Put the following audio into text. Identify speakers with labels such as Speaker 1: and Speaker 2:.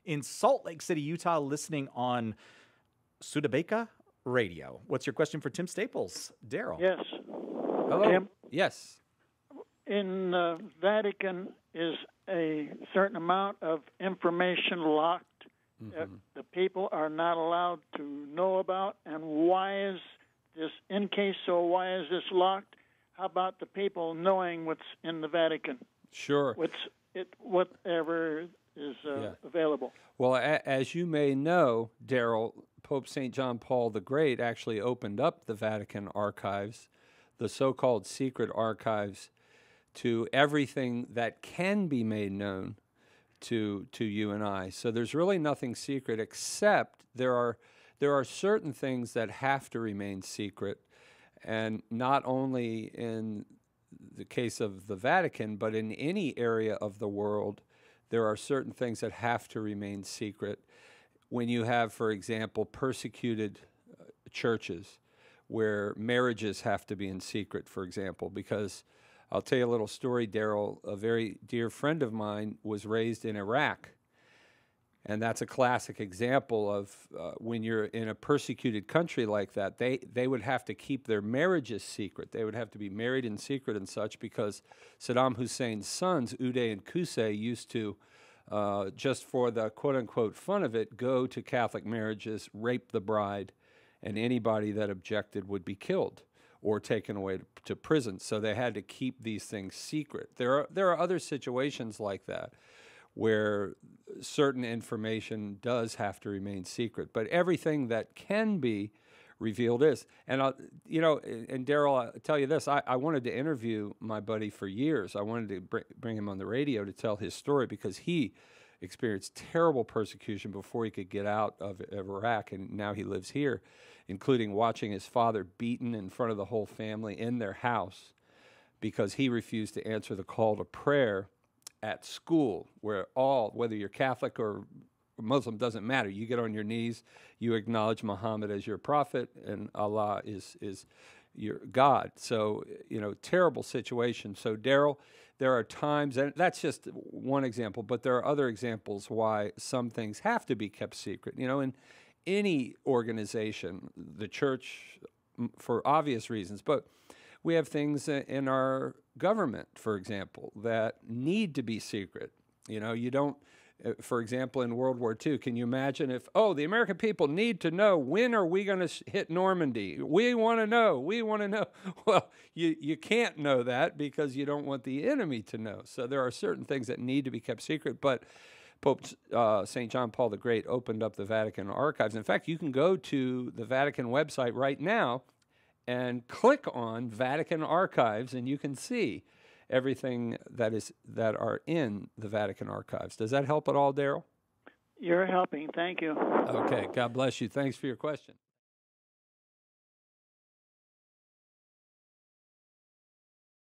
Speaker 1: in Salt Lake City, Utah, listening on Studebaker Radio. What's your question for Tim Staples? Daryl.
Speaker 2: Yes.
Speaker 3: Hello.
Speaker 2: Tim,
Speaker 3: Yes.
Speaker 2: in the Vatican is a certain amount of information locked that the people are not allowed to know about, and why is this, in case so, why is this locked? How about the people knowing what's in the Vatican?
Speaker 3: Sure.
Speaker 2: Whatever is available.
Speaker 3: Well, as you may know, Daryl, Pope St. John Paul the Great actually opened up the Vatican archives, the so-called secret archives, to everything that can be made known to you and I. So there's really nothing secret, except there are certain things that have to remain secret, and not only in the case of the Vatican, but in any area of the world, there are certain things that have to remain secret. When you have, for example, persecuted churches where marriages have to be in secret, for example, because I'll tell you a little story, Daryl. A very dear friend of mine was raised in Iraq, and that's a classic example of when you're in a persecuted country like that, they would have to keep their marriages secret. They would have to be married in secret and such, because Saddam Hussein's sons, Uday and Qusay, used to, just for the quote-unquote fun of it, go to Catholic marriages, rape the bride, and anybody that objected would be killed or taken away to prison. So they had to keep these things secret. There are other situations like that where certain information does have to remain secret, but everything that can be revealed is. And and Daryl, I'll tell you this: I wanted to interview my buddy for years. I wanted to bring him on the radio to tell his story, because he experienced terrible persecution before he could get out of Iraq, and now he lives here, including watching his father beaten in front of the whole family in their house because he refused to answer the call to prayer at school, where whether you're Catholic or Muslim, doesn't matter. You get on your knees, you acknowledge Muhammad as your prophet, and Allah is your God. So, terrible situation. So, Daryl, there are times, and that's just one example, but there are other examples why some things have to be kept secret. In any organization, the church, for obvious reasons, but we have things in our government, for example, that need to be secret. You don't, for example, in World War II, can you imagine if, the American people need to know, when are we going to hit Normandy? We want to know. Well, you can't know that because you don't want the enemy to know. So there are certain things that need to be kept secret, but Pope St. John Paul the Great opened up the Vatican archives. In fact, you can go to the Vatican website right now and click on Vatican archives, and you can see everything that are in the Vatican archives. Does that help at all, Daryl?
Speaker 2: You're helping. Thank you.
Speaker 3: Okay. God bless you. Thanks for your question.